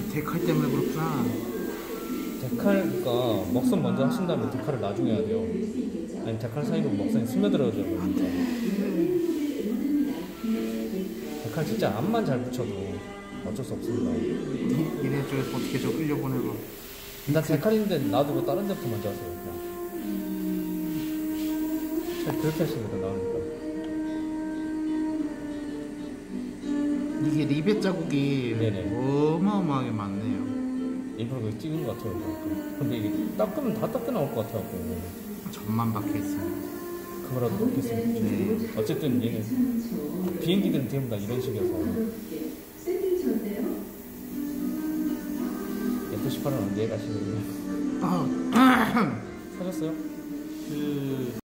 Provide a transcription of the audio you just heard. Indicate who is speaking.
Speaker 1: 데칼 때문에 그렇구나.
Speaker 2: 데칼가 먹선 먼저 하신 다음에 데칼을 나중에 해야 돼요. 아니 데칼 사이로 먹선이 스며들어야 돼요. 그러니까. 데칼 진짜 앞만 잘 붙여도 어쩔 수 없습니다.
Speaker 1: 얘네 쪽에서 어떻게 저 끌려보내고.
Speaker 2: 난 데칼인데 놔두고 다른 데부터 먼저 하세요. 그냥. 그렇게 하시는 게 나으니까.
Speaker 1: 이게 리벳 자국이
Speaker 2: 네네.
Speaker 1: 어마어마하게 많네요.
Speaker 2: 일부러 그거 찍은 것 같아요. 그러니까. 근데 이게 닦으면 다 닦여 나올 것 같아갖고.
Speaker 1: 점만 박혀있어요.
Speaker 2: 그거라도 넣겠습니다.
Speaker 1: 네.
Speaker 2: 어쨌든 얘는 비행기들은 대부분 다 이런 식이어서. F-18은 언제 가시는지
Speaker 1: 아,
Speaker 2: 사셨어요?
Speaker 1: 그